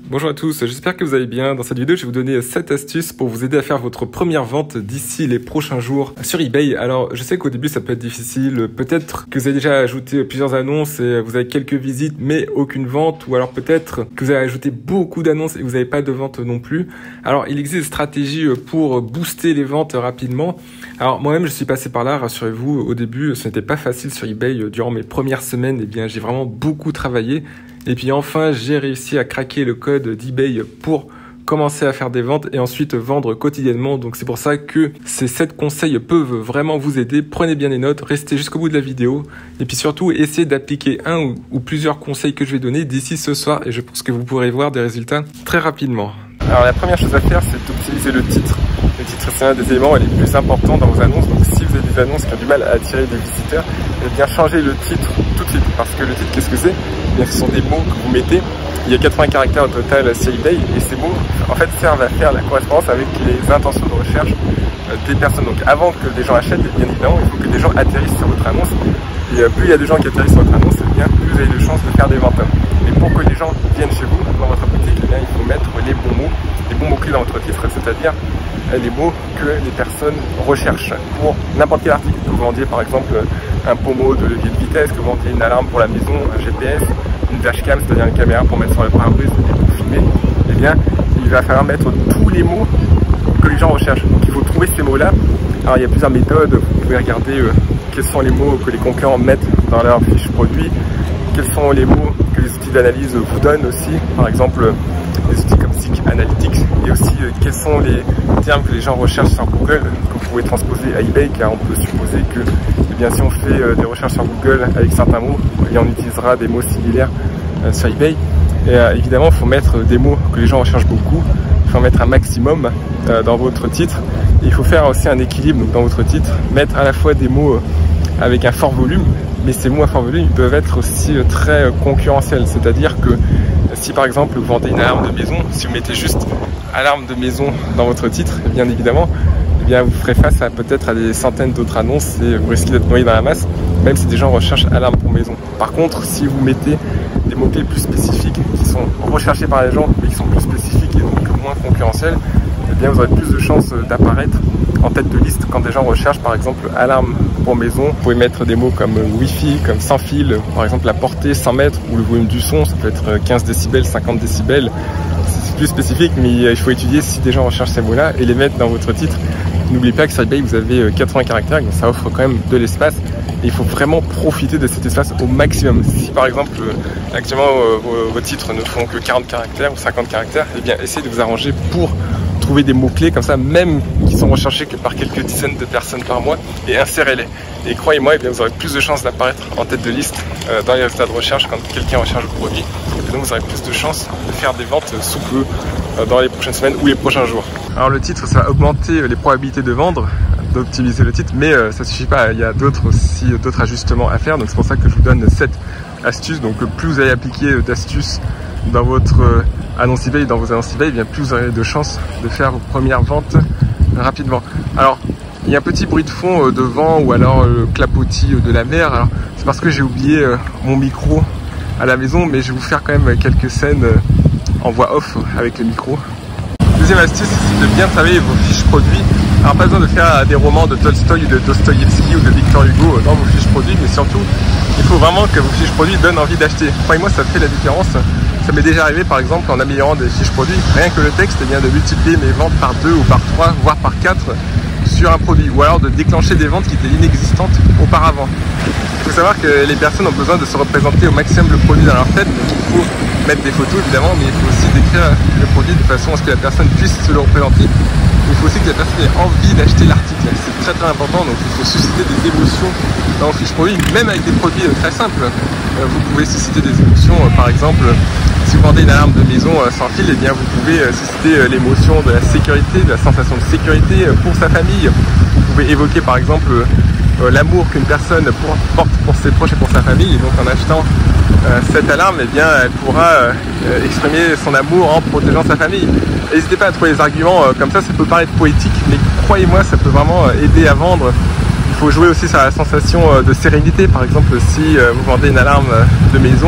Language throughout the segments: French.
Bonjour à tous, j'espère que vous allez bien. Dans cette vidéo, je vais vous donner 7 astuces pour vous aider à faire votre première vente d'ici les prochains jours sur eBay. Alors, je sais qu'au début, ça peut être difficile. Peut-être que vous avez déjà ajouté plusieurs annonces et vous avez quelques visites, mais aucune vente. Ou alors peut-être que vous avez ajouté beaucoup d'annonces et vous n'avez pas de vente non plus. Alors, il existe des stratégies pour booster les ventes rapidement. Alors, moi-même, je suis passé par là, rassurez-vous. Au début, ce n'était pas facile sur eBay. Durant mes premières semaines, j'ai vraiment beaucoup travaillé. Et puis enfin, j'ai réussi à craquer le code d'eBay pour commencer à faire des ventes et ensuite vendre quotidiennement. Donc c'est pour ça que ces 7 conseils peuvent vraiment vous aider. Prenez bien les notes, restez jusqu'au bout de la vidéo. Et puis surtout, essayez d'appliquer un ou plusieurs conseils que je vais donner d'ici ce soir. Et je pense que vous pourrez voir des résultats très rapidement. Alors la première chose à faire, c'est d'optimiser le titre. Le titre, c'est un des éléments les plus importants dans vos annonces. Donc si vous avez des annonces qui ont du mal à attirer des visiteurs, eh bien changez le titre tout de suite. Parce que le titre, qu'est-ce que c'est? Ce sont des mots que vous mettez. Il y a 80 caractères au total sur eBay et ces mots en fait servent à faire la correspondance avec les intentions de recherche des personnes. Donc avant que des gens achètent, bien évidemment, il faut que des gens atterrissent sur votre annonce. Et plus il y a de gens qui atterrissent sur votre annonce, bien plus vous avez de chances de faire des ventes. Mais pour que les gens viennent chez vous, dans votre boutique, eh bien, il faut mettre les bons mots-clés dans votre titre, c'est-à-dire les mots que les personnes recherchent pour n'importe quel article. Que vous vendiez par exemple un pommeau de levier de vitesse, que vous vendiez une alarme pour la maison, un GPS, une dashcam, c'est-à-dire une caméra pour mettre sur le pare-brise et pour filmer, eh bien, il va falloir mettre tous les mots que les gens recherchent. Donc il faut trouver ces mots-là. Alors il y a plusieurs méthodes, vous pouvez regarder quels sont les mots que les concurrents mettent dans leur fiche produit, quels sont les mots que les outils d'analyse vous donnent aussi, par exemple des outils comme Seek Analytics, et aussi quels sont les termes que les gens recherchent sur Google, que vous pouvez transposer à eBay, car on peut supposer que bien, si on fait des recherches sur Google avec certains mots, on utilisera des mots similaires sur eBay. Et évidemment, il faut mettre des mots que les gens recherchent beaucoup. Il faut en mettre un maximum dans votre titre. Et il faut faire aussi un équilibre donc, dans votre titre. Mettre à la fois des mots avec un fort volume, mais ces mots à fort volume ils peuvent être aussi très concurrentiels. C'est-à-dire que si par exemple vous vendez une alarme de maison, si vous mettez juste alarme de maison dans votre titre, bien évidemment, vous ferez face à peut-être à des centaines d'autres annonces et vous risquez d'être noyé dans la masse, même si des gens recherchent alarme pour maison. Par contre, si vous mettez des mots-clés plus spécifiques, qui sont recherchés par les gens, mais qui sont plus spécifiques et donc moins concurrentiels, eh bien vous aurez plus de chances d'apparaître en tête de liste quand des gens recherchent par exemple alarme pour maison. Vous pouvez mettre des mots comme Wi-Fi, comme sans fil, par exemple la portée 100 mètres ou le volume du son, ça peut être 15 décibels, 50 décibels. C'est plus spécifique, mais il faut étudier si des gens recherchent ces mots-là et les mettre dans votre titre. N'oubliez pas que sur eBay, vous avez 80 caractères, donc ça offre quand même de l'espace. Et il faut vraiment profiter de cet espace au maximum. Si par exemple, actuellement, vos titres ne font que 40 caractères ou 50 caractères, eh bien, essayez de vous arranger pour trouver des mots-clés comme ça, même qui sont recherchés que par quelques dizaines de personnes par mois, et insérez-les. Et croyez-moi, eh bien, vous aurez plus de chances d'apparaître en tête de liste dans les résultats de recherche quand quelqu'un recherche le produit. Et donc vous aurez plus de chances de faire des ventes sous peu dans les prochaines semaines ou les prochains jours. Alors le titre, ça va augmenter les probabilités de vendre, d'optimiser le titre, mais ça suffit pas, il y a d'autres ajustements à faire, donc c'est pour ça que je vous donne 7 astuces. Donc plus vous allez appliquer d'astuces dans votre annonce eBay, dans vos annonces eBay, eh bien plus vous aurez de chances de faire vos premières ventes rapidement. Alors il y a un petit bruit de fond de vent ou alors le clapotis de la mer. Alors c'est parce que j'ai oublié mon micro à la maison, mais je vais vous faire quand même quelques scènes en voix off avec le micro. Deuxième astuce, c'est de bien travailler vos fiches produits. Alors pas besoin de faire des romans de Tolstoï ou de Dostoïevski ou de Victor Hugo dans vos fiches produits, mais surtout il faut vraiment que vos fiches produits donnent envie d'acheter. Croyez-moi, ça fait la différence. Ça m'est déjà arrivé par exemple en améliorant des fiches produits, rien que le texte, eh bien, de multiplier mes ventes par 2 ou par 3, voire par 4 sur un produit, ou alors de déclencher des ventes qui étaient inexistantes auparavant. Il faut savoir que les personnes ont besoin de se représenter au maximum le produit dans leur tête, donc il faut mettre des photos évidemment, mais il faut aussi décrire le produit de façon à ce que la personne puisse se le représenter. Il faut aussi que la personne ait envie d'acheter l'article, c'est très très important, donc il faut susciter des émotions dans vos fiches produits, même avec des produits très simples. Vous pouvez susciter des émotions, par exemple, si vous vendez une alarme de maison sans fil, eh bien vous pouvez susciter l'émotion de la sécurité, de la sensation de sécurité pour sa famille. Vous pouvez évoquer par exemple l'amour qu'une personne porte pour ses proches et pour sa famille, et donc en achetant cette alarme, eh bien, elle pourra exprimer son amour en protégeant sa famille. N'hésitez pas à trouver des arguments comme ça peut paraître poétique, mais croyez-moi, ça peut vraiment aider à vendre. Il faut jouer aussi sur la sensation de sérénité. Par exemple, si vous vendez une alarme de maison,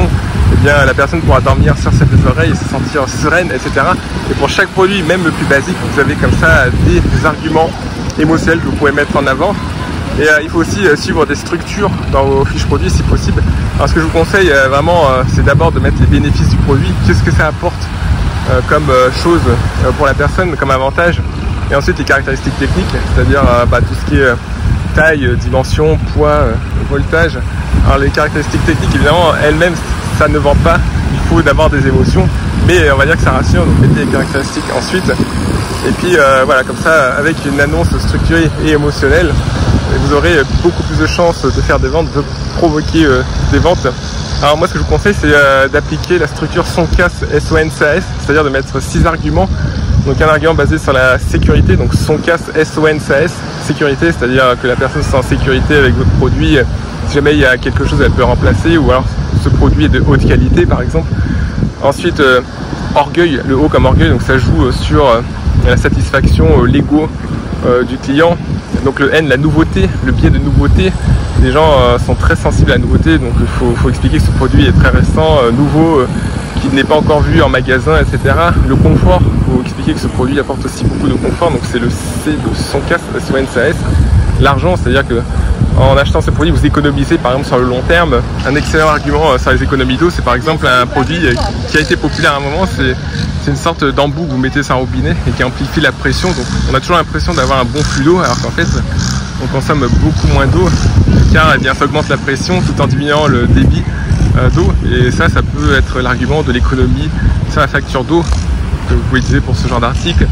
eh bien la personne pourra dormir sur ses deux oreilles et se sentir sereine, etc. Et pour chaque produit, même le plus basique, vous avez comme ça des arguments émotionnels que vous pouvez mettre en avant. Et il faut aussi suivre des structures dans vos fiches produits si possible. Alors ce que je vous conseille vraiment, c'est d'abord de mettre les bénéfices du produit, qu'est-ce que ça apporte comme chose pour la personne, comme avantage. Et ensuite les caractéristiques techniques, c'est-à-dire tout ce qui est taille, dimension, poids, voltage. Alors les caractéristiques techniques, évidemment, elles-mêmes, ça ne vend pas. Il faut d'abord des émotions, mais on va dire que ça rassure, donc mettez les caractéristiques ensuite. Et puis voilà, comme ça, avec une annonce structurée et émotionnelle, vous aurez beaucoup plus de chances de faire des ventes, de provoquer des ventes. Alors moi, ce que je vous conseille, c'est d'appliquer la structure SONCAS, SONCAS, c'est-à-dire de mettre 6 arguments. Donc un argument basé sur la sécurité, donc SONCAS, SONCAS, sécurité, c'est-à-dire que la personne se sent en sécurité avec votre produit. Si jamais il y a quelque chose, elle peut remplacer, ou alors ce produit est de haute qualité, par exemple. Ensuite, orgueil, le O comme orgueil, donc ça joue sur la satisfaction, l'ego du client. Donc le N, la nouveauté, le biais de nouveauté. Les gens sont très sensibles à la nouveauté, donc il faut expliquer que ce produit est très récent, nouveau, qui n'est pas encore vu en magasin, etc. Le confort, il faut expliquer que ce produit apporte aussi beaucoup de confort, donc c'est le C de SONCAS, SONCAS. L'argent, c'est-à-dire que en achetant ce produit, vous économisez par exemple sur le long terme. Un excellent argument sur les économies d'eau, c'est par exemple un produit qui a été populaire à un moment, c'est une sorte d'embout que vous mettez sur un robinet et qui amplifie la pression. Donc on a toujours l'impression d'avoir un bon flux d'eau, alors qu'en fait on consomme beaucoup moins d'eau, car ça augmente la pression tout en diminuant le débit d'eau. Et ça peut être l'argument de l'économie sur la facture d'eau que vous pouvez utiliser pour ce genre d'article.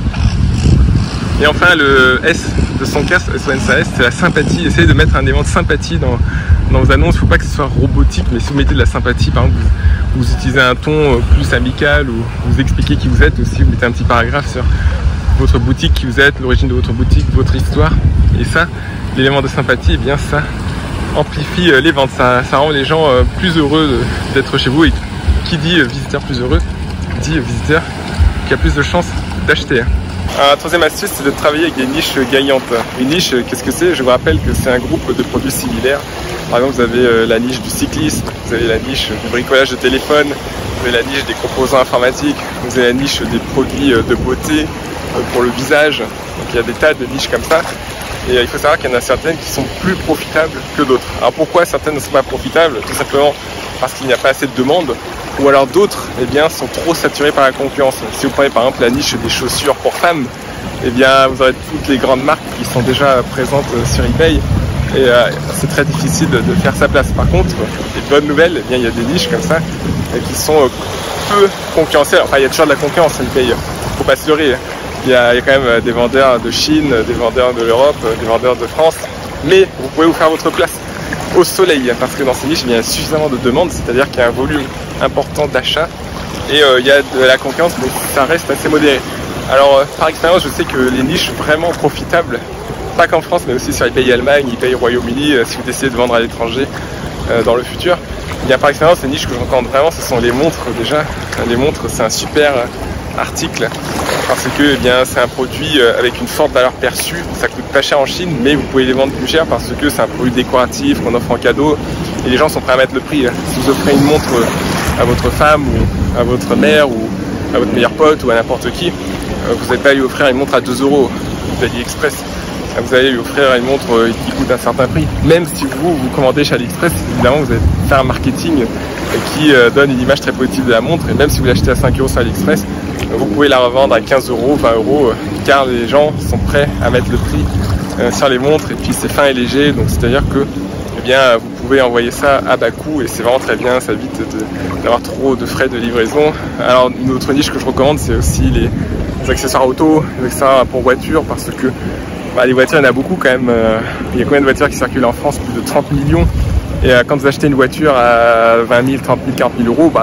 Et enfin le S de SONCAS, SONCAS, c'est la sympathie. Essayez de mettre un élément de sympathie dans vos annonces. Il ne faut pas que ce soit robotique, mais si vous mettez de la sympathie, par exemple vous utilisez un ton plus amical, ou vous expliquez qui vous êtes aussi, vous mettez un petit paragraphe sur votre boutique, qui vous êtes, l'origine de votre boutique, votre histoire. Et ça, l'élément de sympathie, eh bien ça amplifie les ventes, ça rend les gens plus heureux d'être chez vous. Et qui dit visiteur plus heureux, dit visiteur qui a plus de chances d'acheter. La troisième astuce, c'est de travailler avec des niches gagnantes. Une niche, qu'est-ce que c'est? Je vous rappelle que c'est un groupe de produits similaires. Par exemple, vous avez la niche du cyclisme, vous avez la niche du bricolage de téléphone, vous avez la niche des composants informatiques, vous avez la niche des produits de beauté pour le visage. Donc il y a des tas de niches comme ça. Et il faut savoir qu'il y en a certaines qui sont plus profitables que d'autres. Alors pourquoi certaines ne sont pas profitables? Tout simplement parce qu'il n'y a pas assez de demande, ou alors d'autres sont trop saturées par la concurrence. Si vous prenez par exemple la niche des chaussures pour femmes, vous aurez toutes les grandes marques qui sont déjà présentes sur eBay, et c'est très difficile de faire sa place. Par contre, les bonnes nouvelles, il y a des niches comme ça qui sont peu concurrentielles. Enfin, il y a toujours de la concurrence sur eBay, faut pas se leurrer. Il y a quand même des vendeurs de Chine, des vendeurs de l'Europe, des vendeurs de France, mais vous pouvez vous faire votre place au soleil, parce que dans ces niches, il y a suffisamment de demandes, c'est-à-dire qu'il y a un volume important d'achats, et il y a de la concurrence, mais ça reste assez modéré. Alors, par expérience, je sais que les niches vraiment profitables, pas qu'en France, mais aussi sur eBay Allemagne, eBay Royaume-Uni, si vous décidez de vendre à l'étranger dans le futur, par expérience, les niches que je recommande vraiment, ce sont les montres déjà. Les montres, c'est un super article, parce que c'est un produit avec une forte valeur perçue. Ça coûte pas cher en Chine, mais vous pouvez les vendre plus cher parce que c'est un produit décoratif qu'on offre en cadeau, et les gens sont prêts à mettre le prix. Si vous offrez une montre à votre femme, ou à votre mère, ou à votre meilleur pote, ou à n'importe qui, vous n'allez pas lui offrir une montre à 2 € d'AliExpress. Vous allez lui offrir une montre qui coûte un certain prix. Même si vous commandez chez AliExpress, évidemment vous allez faire un marketing qui donne une image très positive de la montre, et même si vous l'achetez à 5 € sur AliExpress, vous pouvez la revendre à 15 €, 20 €, car les gens sont prêts à mettre le prix sur les montres, et puis c'est fin et léger, donc c'est-à-dire que vous pouvez envoyer ça à bas coût, et c'est vraiment très bien, ça évite d'avoir trop de frais de livraison. Alors une autre niche que je recommande, c'est aussi les accessoires auto, les accessoires pour voiture, parce que les voitures, il y en a beaucoup quand même. Il y a combien de voitures qui circulent en France? Plus de 30 millions. Et quand vous achetez une voiture à 20 000, 30 000, 40 000 €,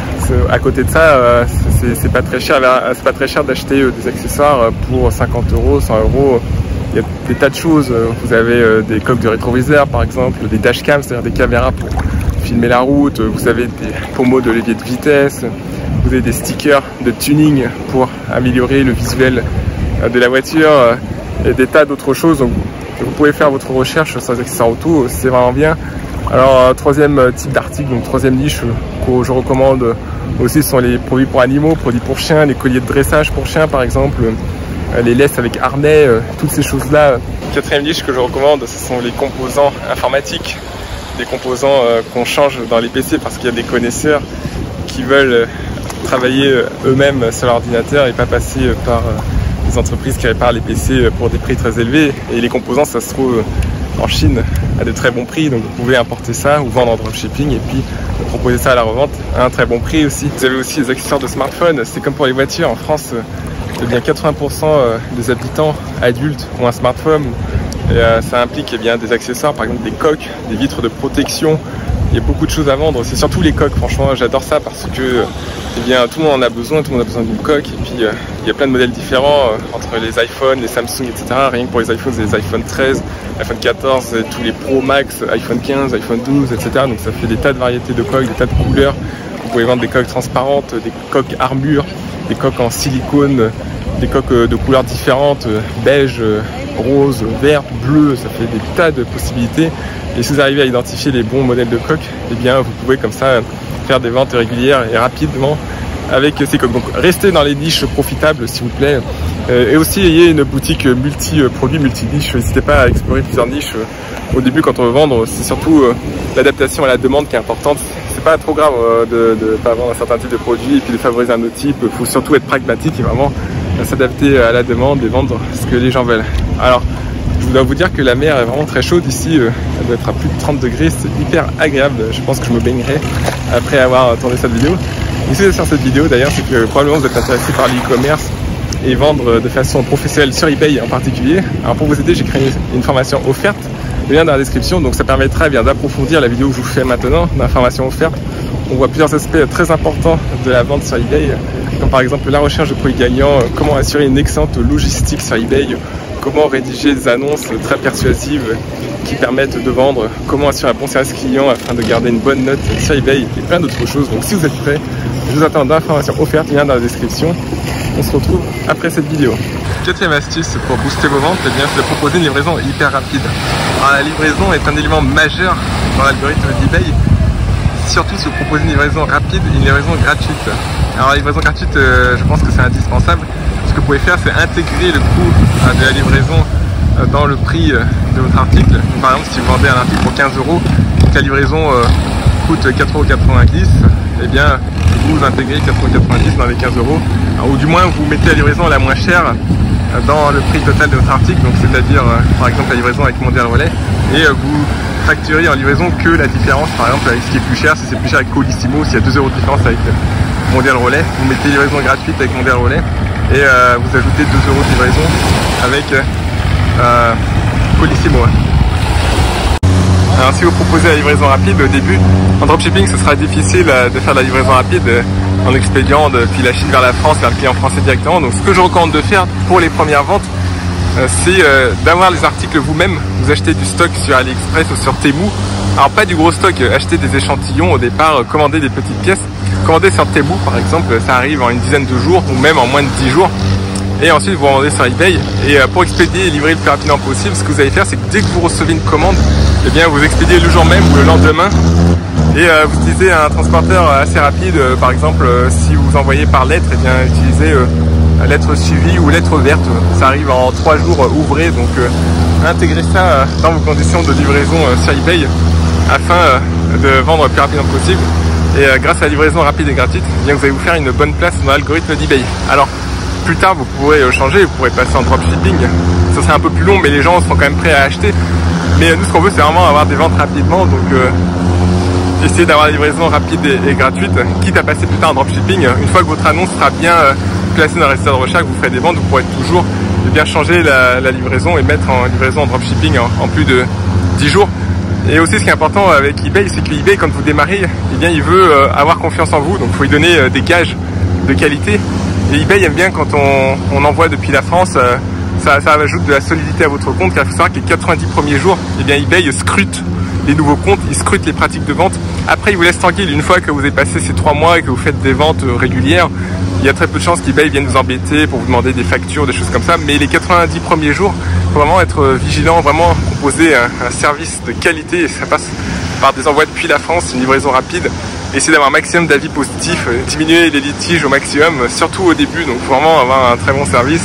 à côté de ça, c'est pas très cher. C'est pas très cher d'acheter des accessoires pour 50 €, 100 €. Il y a des tas de choses. Vous avez des coques de rétroviseur, par exemple, des dashcams, c'est-à-dire des caméras pour filmer la route. Vous avez des pommeaux de levier de vitesse. Vous avez des stickers de tuning pour améliorer le visuel de la voiture. Et des tas d'autres choses. Donc vous pouvez faire votre recherche sur les accessoires auto, c'est vraiment bien. Alors troisième type d'article, donc troisième niche que je recommande aussi, ce sont les produits pour animaux, produits pour chiens, les colliers de dressage pour chiens par exemple, les laisses avec harnais, toutes ces choses-là. Quatrième niche que je recommande, ce sont les composants informatiques, des composants qu'on change dans les PC parce qu'il y a des connaisseurs qui veulent travailler eux-mêmes sur l'ordinateur et pas passer par des entreprises qui réparent les PC pour des prix très élevés. Et les composants, ça se trouve en Chine à de très bons prix, donc vous pouvez importer ça ou vendre en dropshipping et puis proposer ça à la revente à un très bon prix aussi. Vous avez aussi les accessoires de smartphone, c'est comme pour les voitures en France, eh bien 80% des habitants adultes ont un smartphone et ça implique eh bien, des accessoires, par exemple des coques, des vitres de protection. Il y a beaucoup de choses à vendre, c'est surtout les coques, franchement j'adore ça parce que eh bien, tout le monde en a besoin, tout le monde a besoin d'une coque et puis il y a plein de modèles différents entre les iPhones, les Samsung, etc. Rien que pour les iPhones, c'est les iPhone 13, iPhone 14, tous les Pro Max, iPhone 15, iPhone 12, etc. Donc ça fait des tas de variétés de coques, des tas de couleurs. Vous pouvez vendre des coques transparentes, des coques armure, des coques en silicone, des coques de couleurs différentes, beige, rose, vert, bleu, ça fait des tas de possibilités. Et si vous arrivez à identifier les bons modèles de coques, eh bien vous pouvez comme ça faire des ventes régulières et rapidement avec ces coques. Donc restez dans les niches profitables s'il vous plaît. Et aussi ayez une boutique multi-produits, multi-niches. N'hésitez pas à explorer plusieurs niches. Au début quand on veut vendre, c'est surtout l'adaptation à la demande qui est importante. C'est pas trop grave de pas vendre un certain type de produit et puis de favoriser un autre type. Il faut surtout être pragmatique et vraiment s'adapter à la demande et vendre ce que les gens veulent. Alors je dois vous dire que la mer est vraiment très chaude ici, elle doit être à plus de 30 degrés, c'est hyper agréable, je pense que je me baignerai après avoir tourné cette vidéo. Et si vous êtes sur cette vidéo d'ailleurs, c'est que probablement vous êtes intéressé par l'e-commerce et vendre de façon professionnelle sur eBay en particulier. Alors pour vous aider, j'ai créé une formation offerte, le lien dans la description, donc ça permettra bien d'approfondir la vidéo que je vous fais maintenant, d'informations offertes. On voit plusieurs aspects très importants de la vente sur eBay, comme par exemple la recherche de produits gagnants, comment assurer une excellente logistique sur eBay, comment rédiger des annonces très persuasives qui permettent de vendre, comment assurer un bon service client afin de garder une bonne note sur eBay et plein d'autres choses. Donc si vous êtes prêts, je vous attends d'informations offertes, lien dans la description. On se retrouve après cette vidéo. Quatrième astuce pour booster vos ventes, c'est de proposer une livraison hyper rapide. Alors, la livraison est un élément majeur dans l'algorithme d'eBay, surtout si vous proposez une livraison rapide et une livraison gratuite. Alors la livraison gratuite, je pense que c'est indispensable. Ce que vous pouvez faire, c'est intégrer le coût de la livraison dans le prix de votre article. Donc, par exemple, si vous vendez un article pour 15 €, que la livraison coûte 4,90 €, eh bien vous intégrez 4,90 € dans les 15 €, ou du moins vous mettez la livraison la moins chère dans le prix total de votre article, donc c'est-à-dire par exemple la livraison avec Mondial Relais, et vous facturez en livraison que la différence, par exemple avec ce qui est plus cher. Si c'est plus cher avec Colissimo, s'il y a 2 € de différence avec Mondial Relais, vous mettez livraison gratuite avec Mondial Relais et vous ajoutez 2 € de livraison avec Colissimo. Alors si vous proposez la livraison rapide au début, en dropshipping ce sera difficile de faire de la livraison rapide en expédiant depuis la Chine vers la France, vers le client français directement. Donc ce que je recommande de faire pour les premières ventes, c'est d'avoir les articles vous-même. Vous achetez du stock sur AliExpress ou sur Temu. Alors pas du gros stock, achetez des échantillons au départ, commandez des petites pièces. Commandez sur Temu par exemple, ça arrive en une dizaine de jours ou même en moins de 10 jours. Et ensuite vous vendez sur eBay. Et pour expédier et livrer le plus rapidement possible, ce que vous allez faire, c'est que dès que vous recevez une commande, eh bien vous expédiez le jour même ou le lendemain. Et vous utilisez un transporteur assez rapide. Par exemple, si vous envoyez par lettre, eh bien utilisez lettre suivie ou lettre verte. Ça arrive en 3 jours ouvrés. Donc intégrez ça dans vos conditions de livraison sur eBay afin de vendre le plus rapidement possible. Et grâce à la livraison rapide et gratuite, eh bien, vous allez vous faire une bonne place dans l'algorithme d'eBay. Alors plus tard vous pourrez changer, vous pourrez passer en dropshipping. Ça serait un peu plus long, mais les gens seront quand même prêts à acheter. Mais nous ce qu'on veut, c'est vraiment avoir des ventes rapidement. Donc essayez d'avoir la livraison rapide et gratuite, quitte à passer plus tard en dropshipping. Une fois que votre annonce sera bien placée dans le résultat de recherche, vous ferez des ventes, vous pourrez toujours bien changer la livraison et mettre en livraison en dropshipping en plus de 10 jours. Et aussi ce qui est important avec eBay, c'est que eBay, quand vous démarrez, eh bien, il veut avoir confiance en vous, donc il faut lui donner des gages de qualité. Et eBay aime bien quand on envoie depuis la France, ça ajoute de la solidité à votre compte, car il faut savoir que les 90 premiers jours, eh bien, eBay scrute les nouveaux comptes, il scrute les pratiques de vente. Après, il vous laisse tranquille. Une fois que vous avez passé ces 3 mois et que vous faites des ventes régulières, il y a très peu de chances qu'eBay vienne vous embêter pour vous demander des factures, des choses comme ça. Mais les 90 premiers jours, il faut vraiment être vigilant, vraiment proposer un service de qualité. Et ça passe par des envois depuis la France, une livraison rapide. Essayez d'avoir un maximum d'avis positifs, diminuer les litiges au maximum, surtout au début. Donc faut vraiment avoir un très bon service.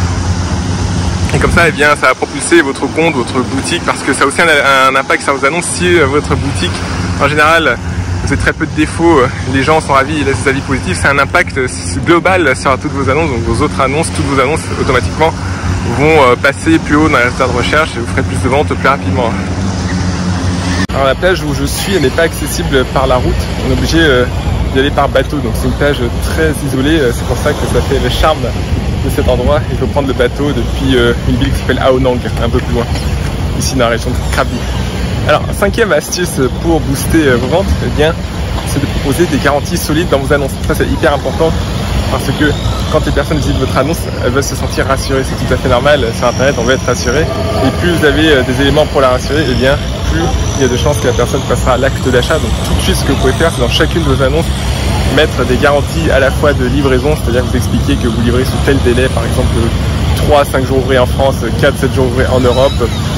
Et comme ça, eh bien, ça va propulser votre compte, votre boutique, parce que ça a aussi un impact sur vos annonces. Si votre boutique, en général, vous avez très peu de défauts, les gens sont ravis, ils laissent des avis positifs, c'est un impact global sur toutes vos annonces. Donc vos autres annonces, toutes vos annonces automatiquement vont passer plus haut dans les résultats de recherche et vous ferez plus de ventes plus rapidement. Alors la plage où je suis, elle n'est pas accessible par la route, on est obligé d'y aller par bateau, donc c'est une plage très isolée, c'est pour ça que ça fait le charme de cet endroit. Il faut prendre le bateau depuis une ville qui s'appelle Ao Nang, un peu plus loin, ici dans la région de Krabi. Alors, cinquième astuce pour booster vos ventes, eh bien, c'est de proposer des garanties solides dans vos annonces. Ça, c'est hyper important parce que quand les personnes visitent votre annonce, elles veulent se sentir rassurées. C'est tout à fait normal. Sur Internet, on veut être rassuré. Et plus vous avez des éléments pour la rassurer, eh bien, plus il y a de chances que la personne passera à l'acte d'achat. Donc, tout de suite, ce que vous pouvez faire, c'est dans chacune de vos annonces, mettre des garanties à la fois de livraison, c'est-à-dire que vous expliquez que vous livrez sous tel délai, par exemple 3 à 5 jours ouvrés en France, 4 à 7 jours ouvrés en Europe.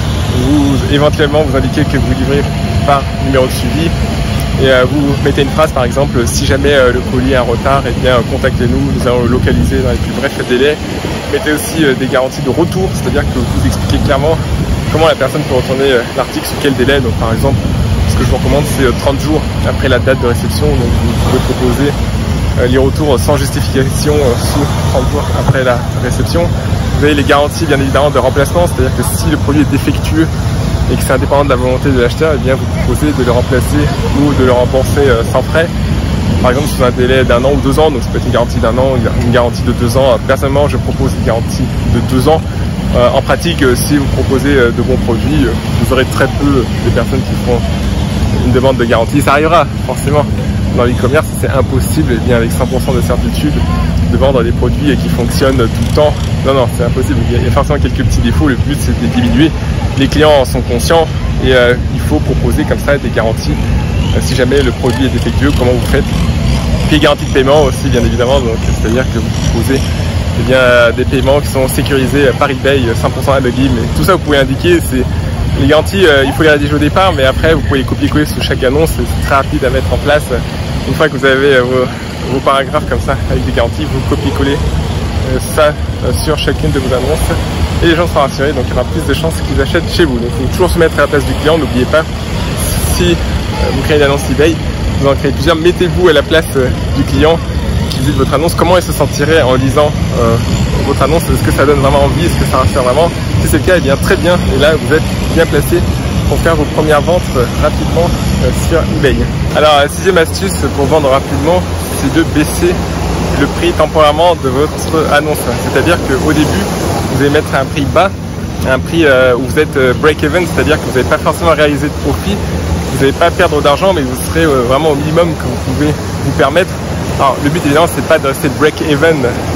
Vous éventuellement vous indiquez que vous livrez par numéro de suivi et vous mettez une phrase par exemple: si jamais le colis est en retard, eh bien contactez-nous, nous allons le localiser dans les plus brefs délais. Mettez aussi des garanties de retour, c'est-à-dire que vous expliquez clairement comment la personne peut retourner l'article, sous quel délai. Donc par exemple, ce que je vous recommande, c'est 30 jours après la date de réception. Donc vous pouvez proposer les retours sans justification sous 30 jours après la réception. Vous avez les garanties bien évidemment de remplacement, c'est-à-dire que si le produit est défectueux et que c'est indépendant de la volonté de l'acheteur, eh bien vous proposez de le remplacer ou de le rembourser sans frais. Par exemple sous un délai d'1 an ou 2 ans, donc ça peut être une garantie d'1 an, une garantie de 2 ans. Personnellement, je propose une garantie de 2 ans. En pratique, si vous proposez de bons produits, vous aurez très peu de personnes qui font une demande de garantie. Ça arrivera forcément. Dans l'e-commerce, c'est impossible, et bien avec 100% de certitude, de vendre des produits qui fonctionnent tout le temps. Non, non, c'est impossible. Il y a forcément quelques petits défauts. Le but, c'est de les diminuer. Les clients en sont conscients et il faut proposer comme ça des garanties. Si jamais le produit est défectueux, comment vous faites? Puis les garanties de paiement aussi, bien évidemment. Donc, c'est-à-dire que vous proposez eh bien, des paiements qui sont sécurisés par eBay, 100% anonymes. Et tout ça, vous pouvez indiquer. Les garanties, il faut les rédiger au départ, mais après, vous pouvez les copier-coller sous chaque annonce. C'est très rapide à mettre en place. Une fois que vous avez vos paragraphes comme ça, avec des garanties, vous copiez-collez ça sur chacune de vos annonces. Et les gens seront rassurés, donc il y aura plus de chances qu'ils achètent chez vous. Donc il faut toujours se mettre à la place du client. N'oubliez pas, si vous créez une annonce eBay, vous en créez plusieurs, mettez-vous à la place du client qui visite votre annonce. Comment il se sentirait en lisant votre annonce? Est-ce que ça donne vraiment envie? Est-ce que ça rassure vraiment? Si c'est le cas, eh bien très bien. Et là, vous êtes bien placé pour faire vos premières ventes rapidement sur eBay. Alors, la sixième astuce pour vendre rapidement, c'est de baisser le prix temporairement de votre annonce. C'est-à-dire qu'au début, vous allez mettre un prix bas, un prix où vous êtes break-even, c'est-à-dire que vous n'allez pas forcément réaliser de profit, vous n'allez pas perdre d'argent, mais vous serez vraiment au minimum que vous pouvez vous permettre. Alors, le but évidemment, c'est pas de rester break-even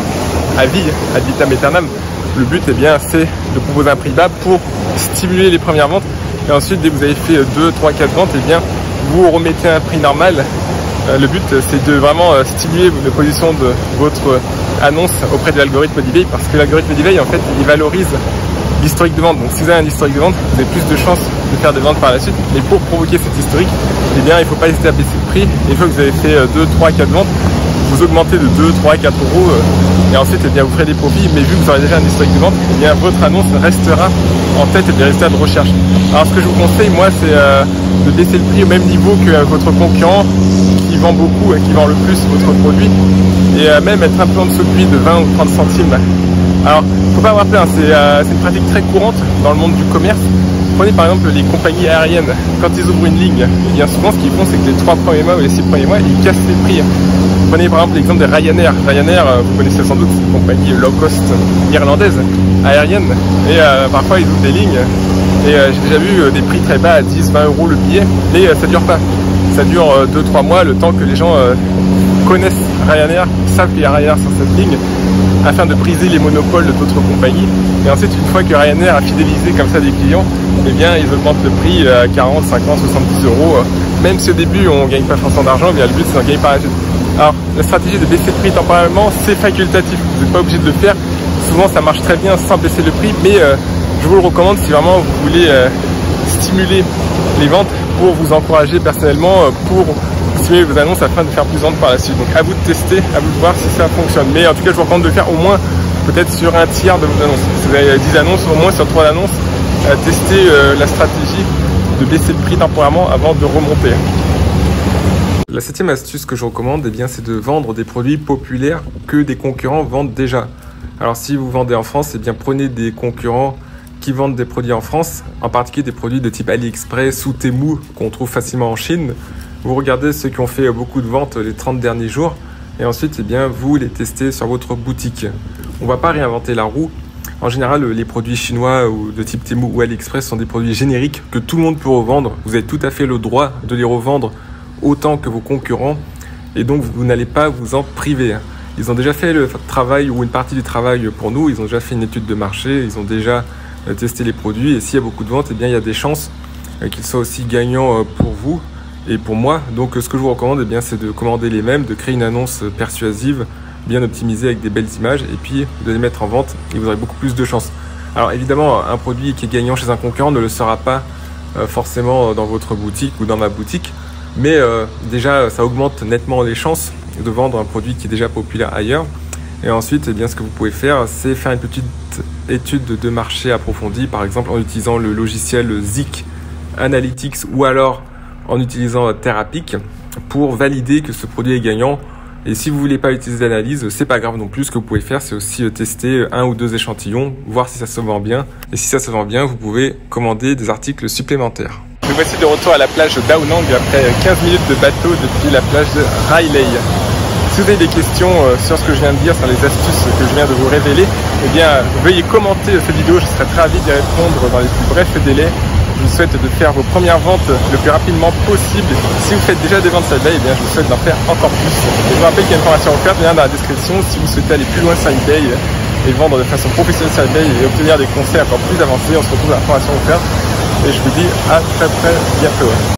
à vie, ad vitam aeternam. Le but, eh bien, c'est de proposer un prix bas pour stimuler les premières ventes. Et ensuite, dès que vous avez fait 2, 3, 4 ventes, eh bien, vous remettez un prix normal. Le but, c'est de vraiment stimuler la position de votre annonce auprès de l'algorithme d'eBay, parce que l'algorithme d'eBay, en fait, il valorise l'historique de vente. Donc, si vous avez un historique de vente, vous avez plus de chances de faire des ventes par la suite. Mais pour provoquer cet historique, eh bien, il ne faut pas hésiter à baisser le prix. Et une fois que vous avez fait 2, 3, 4 ventes, vous augmentez de 2, 3, 4 euros et ensuite eh bien, vous ferez des profits, mais vu que vous aurez déjà un historique de vente, eh bien, votre annonce restera en tête des résultats de recherche. Alors ce que je vous conseille, moi, c'est de baisser le prix au même niveau que votre concurrent qui vend beaucoup et qui vend le plus votre produit, et même être un peu en dessous de lui de 20 ou 30 centimes. Alors, faut pas avoir peur, c'est une pratique très courante dans le monde du commerce. Prenez par exemple les compagnies aériennes, quand ils ouvrent une ligne, eh bien souvent ce qu'ils font, c'est que les 3 premiers mois ou les 6 premiers mois, ils cassent les prix. Prenez par exemple l'exemple de Ryanair. Ryanair, vous connaissez sans doute, c'est une compagnie low cost irlandaise, aérienne, et parfois ils ouvrent des lignes, et j'ai déjà vu des prix très bas à 10, 20 euros le billet, mais ça dure pas. Ça dure 2-3 mois, le temps que les gens connaissent Ryanair, savent qu'il y a Ryanair sur cette ligne, afin de briser les monopoles d'autres compagnies. Et ensuite, une fois que Ryanair a fidélisé comme ça des clients, eh bien, ils augmentent le prix à 40, 50, 70 euros. Même si au début, on ne gagne pas forcément d'argent, bien le but, c'est d'en gagner par la suite. Alors, la stratégie de baisser le prix temporairement, c'est facultatif. Vous n'êtes pas obligé de le faire. Souvent, ça marche très bien sans baisser le prix, mais je vous le recommande si vraiment vous voulez stimuler les ventes pour vous encourager personnellement, pour stimuler vos annonces afin de faire plus de ventes par la suite. Donc, à vous de tester, à vous de voir si ça fonctionne. Mais en tout cas, je vous recommande de le faire au moins peut-être sur un tiers de vos annonces. Si vous avez 10 annonces, au moins sur 3 annonces, testez la stratégie de baisser le prix temporairement avant de remonter. La 7e astuce que je recommande, eh bien, c'est de vendre des produits populaires que des concurrents vendent déjà. Alors si vous vendez en France, eh bien, prenez des concurrents qui vendent des produits en France, en particulier des produits de type AliExpress ou Temu qu'on trouve facilement en Chine. Vous regardez ceux qui ont fait beaucoup de ventes les 30 derniers jours et ensuite, eh bien, vous les testez sur votre boutique. On ne va pas réinventer la roue. En général, les produits chinois ou de type Temu ou AliExpress sont des produits génériques que tout le monde peut revendre. Vous avez tout à fait le droit de les revendre autant que vos concurrents et donc vous n'allez pas vous en priver. Ils ont déjà fait le travail ou une partie du travail pour nous, ils ont déjà fait une étude de marché, ils ont déjà testé les produits et s'il y a beaucoup de ventes, eh bien, il y a des chances qu'ils soient aussi gagnants pour vous et pour moi. Donc ce que je vous recommande, eh bien, c'est de commander les mêmes, de créer une annonce persuasive, bien optimisée avec des belles images et puis de les mettre en vente et vous aurez beaucoup plus de chances. Alors évidemment, un produit qui est gagnant chez un concurrent ne le sera pas forcément dans votre boutique ou dans ma boutique. Mais déjà, ça augmente nettement les chances de vendre un produit qui est déjà populaire ailleurs. Et ensuite, eh bien, ce que vous pouvez faire, c'est faire une petite étude de marché approfondie, par exemple en utilisant le logiciel Zik Analytics ou alors en utilisant Terapic pour valider que ce produit est gagnant. Et si vous ne voulez pas utiliser l'analyse, c'est pas grave non plus. Ce que vous pouvez faire, c'est aussi tester 1 ou 2 échantillons, voir si ça se vend bien. Et si ça se vend bien, vous pouvez commander des articles supplémentaires. Nous voici de retour à la plage d'Ao Nang après 15 minutes de bateau depuis la plage de Railay. Si vous avez des questions sur ce que je viens de dire, sur les astuces que je viens de vous révéler, eh bien, veuillez commenter cette vidéo, je serai très ravi d'y répondre dans les plus brefs délais. Je vous souhaite de faire vos premières ventes le plus rapidement possible. Si vous faites déjà des ventes sur eBay, eh bien, je vous souhaite d'en faire encore plus. Et je vous rappelle qu'il y a une formation offerte dans la description si vous souhaitez aller plus loin sur eBay et vendre de façon professionnelle sur eBay et obtenir des conseils encore plus avancés. On se retrouve dans la formation offerte et je vous dis à très bientôt.